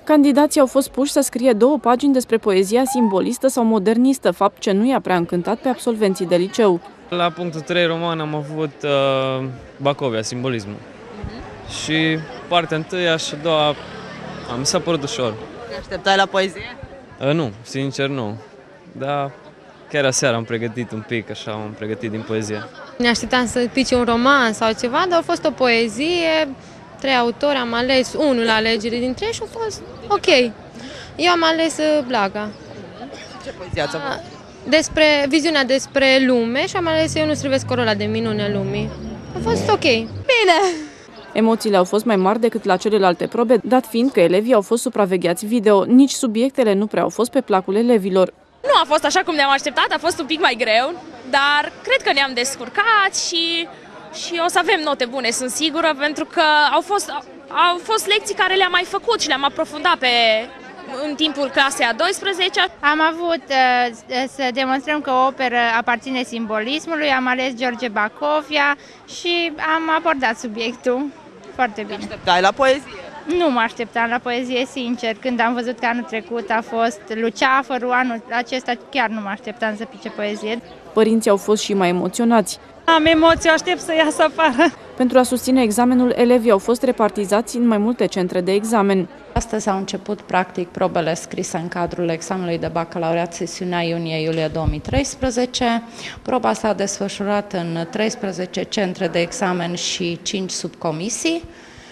Candidații au fost puși să scrie 2 pagini despre poezia simbolistă sau modernistă, fapt ce nu i-a prea încântat pe absolvenții de liceu. La punctul 3 roman am avut Bacovia, simbolismul. Și partea 1 și a doua mi s-a părut ușor. Te așteptai la poezie? Nu, sincer nu. Dar chiar aseară am pregătit un pic, așa am pregătit din poezie. Ne așteptam să pice un roman sau ceva, dar a fost o poezie, 3 autori, am ales unul la alegere dintre ei și a fost ok. Eu am ales Blaga. Ce poezie ați avut? Viziunea despre lume și am ales Eu nu strivesc corola de minune lumii. A fost ok. Bine! Emoțiile au fost mai mari decât la celelalte probe, dat fiind că elevii au fost supravegheați video, nici subiectele nu prea au fost pe placul elevilor. Nu a fost așa cum ne-am așteptat, a fost un pic mai greu, dar cred că ne-am descurcat și o să avem note bune, sunt sigură, pentru că au fost lecții care le-am mai făcut și le-am aprofundat în timpul clasei a 12-a. Am avut să demonstrăm că o operă aparține simbolismului, am ales George Bacovia și am abordat subiectul foarte bine. Te așteptai la poezie? Nu mă așteptam la poezie, sincer. Când am văzut că anul trecut a fost Luceafărul, anul acesta chiar nu mă așteptam să pice poezie. Părinții au fost și mai emoționați. Am emoții, aștept să iasă afară. Pentru a susține examenul, elevii au fost repartizați în mai multe centre de examen. Astăzi au început practic probele scrise în cadrul examenului de bacalaureat sesiunea iunie-iulie 2013. Proba s-a desfășurat în 13 centre de examen și 5 subcomisii.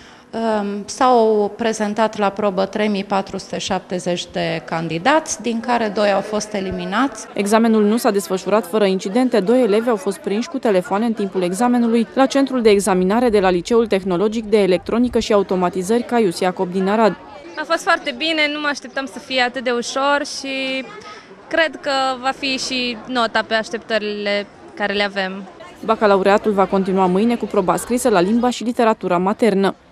S-au prezentat la probă 3470 de candidați, din care 2 au fost eliminați. Examenul nu s-a desfășurat fără incidente. 2 elevi au fost prinși cu telefoane în timpul examenului la centrul de examinare de la Liceul Tehnologic de Electronică și Automatizări Caius Iacob din Arad. A fost foarte bine, nu mă așteptam să fie atât de ușor și cred că va fi și nota pe așteptările care le avem. Bacalaureatul va continua mâine cu proba scrisă la limba și literatura maternă.